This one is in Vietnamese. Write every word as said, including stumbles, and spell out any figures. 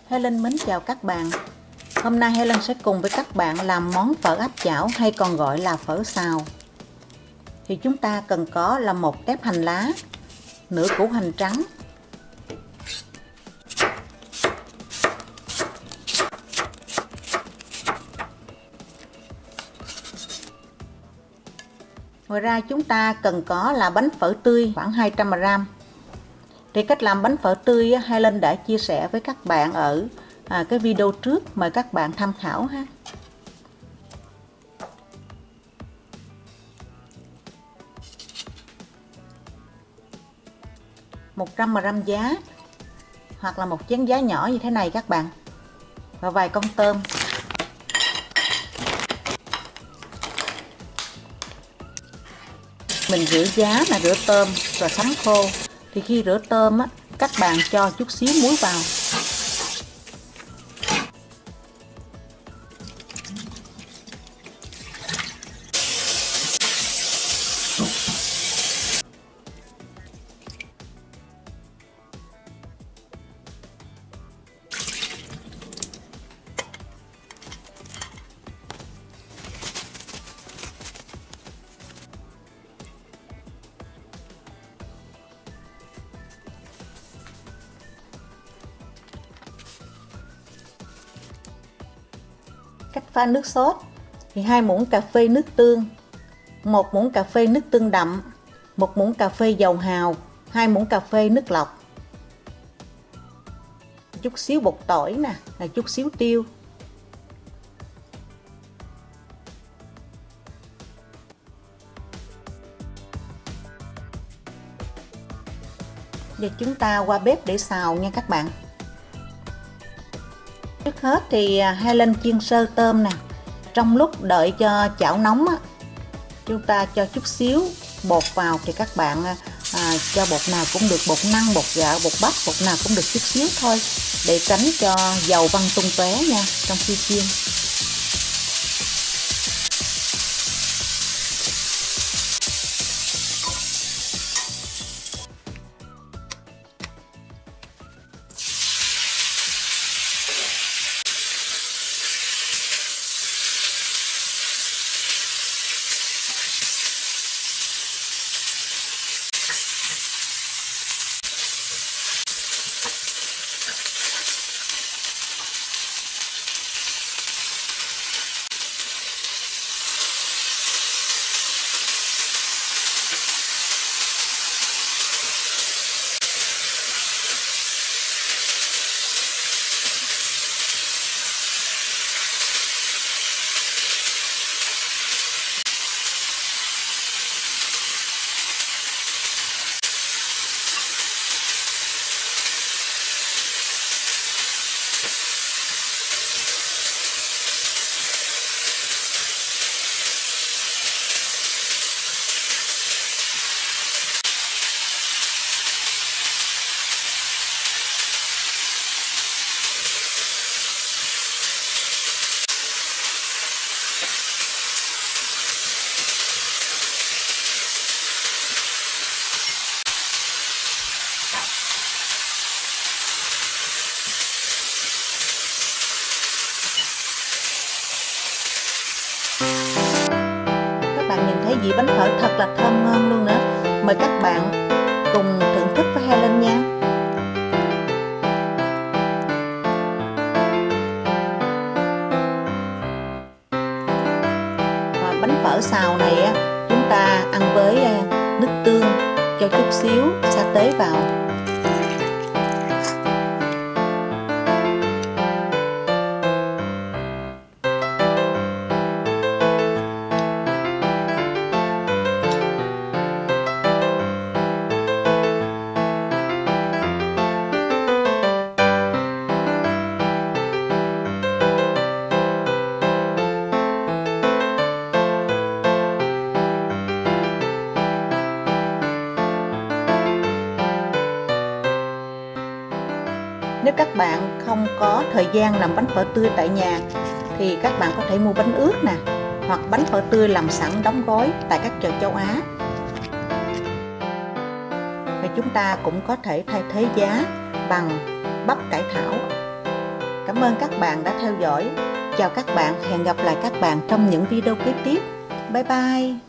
Helen mến chào các bạn. Hôm nay Helen sẽ cùng với các bạn làm món phở áp chảo hay còn gọi là phở xào. Thì chúng ta cần có là một tép hành lá, nửa củ hành trắng, ngoài ra chúng ta cần có là bánh phở tươi khoảng hai trăm gam. Thì cách làm bánh phở tươi Helen đã chia sẻ với các bạn ở à, cái video trước, mời các bạn tham khảo ha. một trăm gam giá hoặc là một chén giá nhỏ như thế này các bạn, và vài con tôm. Mình rửa giá là rửa tôm rồi sắm khô. Thì khi rửa tôm á, các bạn cho chút xíu muối vào. Cách pha nước sốt thì hai muỗng cà phê nước tương, một muỗng cà phê nước tương đậm, một muỗng cà phê dầu hào, hai muỗng cà phê nước lọc, chút xíu bột tỏi nè, là chút xíu tiêu. Giờ chúng ta qua bếp để xào nha các bạn. Trước hết thì Helen chiên sơ tôm nè. Trong lúc đợi cho chảo nóng á, chúng ta cho chút xíu bột vào. Thì các bạn à, cho bột nào cũng được, bột năng, bột gạo, bột bắp, bột nào cũng được chút xíu thôi, để tránh cho dầu văng tung tóe nha trong khi chiên. Thấy vị bánh phở thật là thơm ngon luôn nữa. Mời các bạn cùng thưởng thức với Helen nha. Và bánh phở xào này chúng ta ăn với nước tương, cho chút xíu sa tế vào. Nếu các bạn không có thời gian làm bánh phở tươi tại nhà thì các bạn có thể mua bánh ướt nè, hoặc bánh phở tươi làm sẵn đóng gói tại các chợ châu Á. Và chúng ta cũng có thể thay thế giá bằng bắp cải thảo. Cảm ơn các bạn đã theo dõi. Chào các bạn, hẹn gặp lại các bạn trong những video kế tiếp. Bye bye.